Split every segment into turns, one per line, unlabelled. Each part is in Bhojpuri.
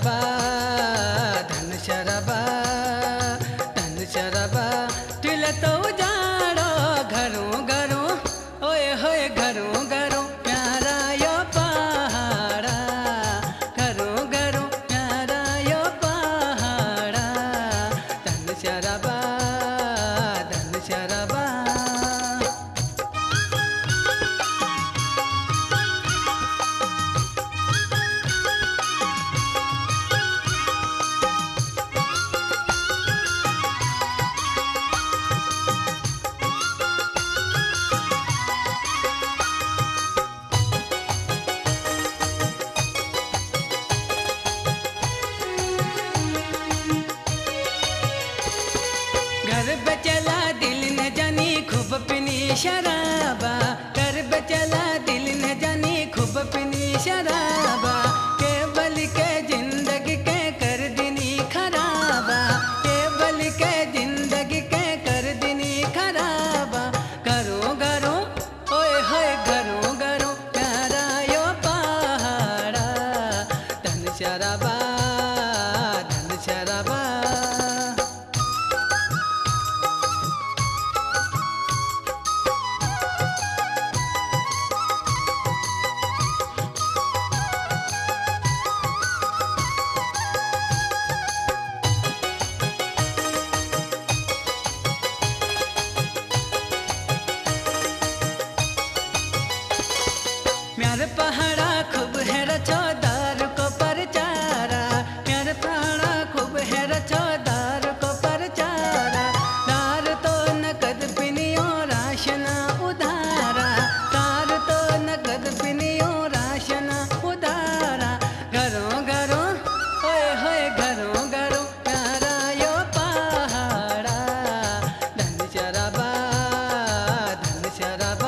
शराबा धन शराबा तिल तो जाड़ो घरों घरों ओए होए घरों घरों प्यारा यो पहाड़ा घरों घरों प्यारा यो पहाड़ा धन शराबा धन शराबा। घर बचला दिल न जानी खूब पिनी शराबा घर बचला दिल न जानी खूब पिनी शराबा केवल के जिंदगी के कर दिनी खराबा केवल के जिंदगी के कर दिनी खराबा घरों घरों ओए होए घरों घरों प्यारा यो पहाड़ा धन शराबा धन शराबा। म्यार पहाड़ा खूब है रचौदार को परचारा म्यार पहाड़ा खूब है रचौदार को परचारा दार तो नकद पिनियो राशना उधारा दार तो नकद पिनियो राशना उधारा घरों घरों ओए होए घरों घरों प्यारा यो पहाड़ा धन शराबा धन शराबा।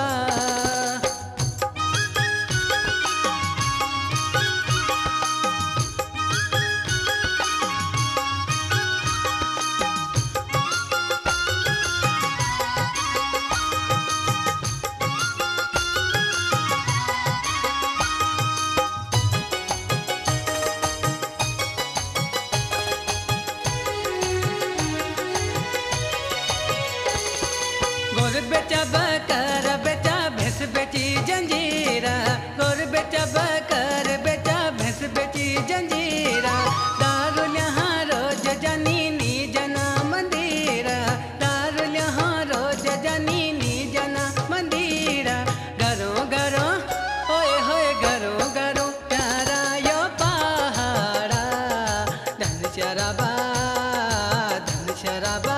गोर बेचा बकर बेचा भैंस बेची जंजीरा गोर बेचा बकर बेचा भैंस बेची जंजीरा दारुल यहाँ रोज जानी नी जना मंदिरा दारुल यहाँ रोज जानी नी जना मंदिरा घरों घरों ओए होए घरों घरों प्यारा यो पहाड़ा धन शराबा धन शराबा।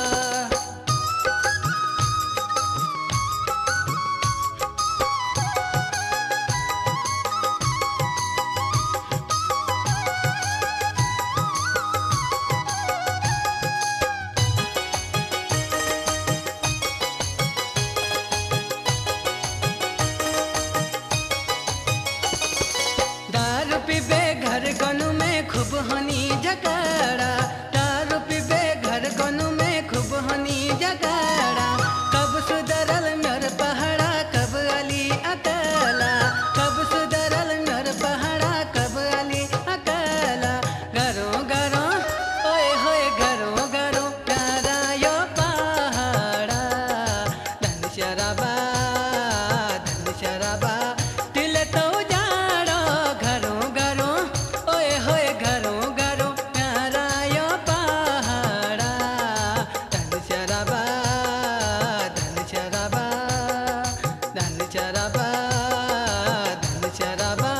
दारू पीबे घर गनु में खूब हनी झगड़ा दारू पीबे घर गनु में खूब हनी झगड़ा कब सुधरल मोर पहाड़ा कब अली अकेला कब सुधरल मोर पहाड़ा कब अली अकेला घरों घरों ओए होए घरों घरों प्यारा यो पहाड़ा धन शराबा धन शराबा। तिल तो जाड़ो घरों घरों ओए होए घरों घरों प्यारा यो पहाड़ा धन शराबा धन शराबा धन शराबा धन शराबा।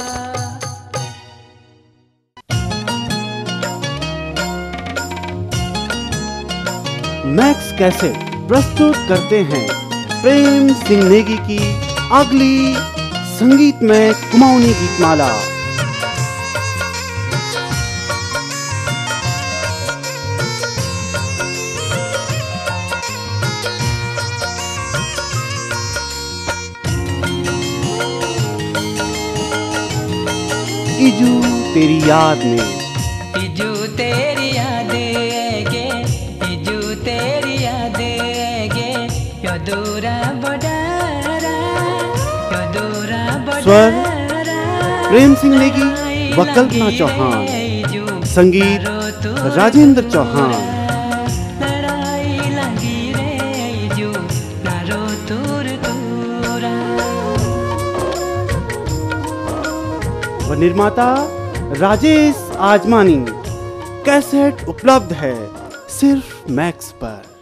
मैक्स कैसेट प्रस्तुत करते हैं प्रेम सिंह नेगी की अगली संगीतमय कुमाऊनी गीतमाला। इजू तेरी याद में
इजू तेरी याद गे इजू तेरी याद गे यदूरा बडारा
स्वर प्रेम सिंह नेगी व कल्पना चौहान। संगीत राजेंद्र चौहान।
लड़ाई लगी रे जो नारो तूर तूरा।
व निर्माता राजेश आजमानी। कैसेट उपलब्ध है सिर्फ मैक्स पर।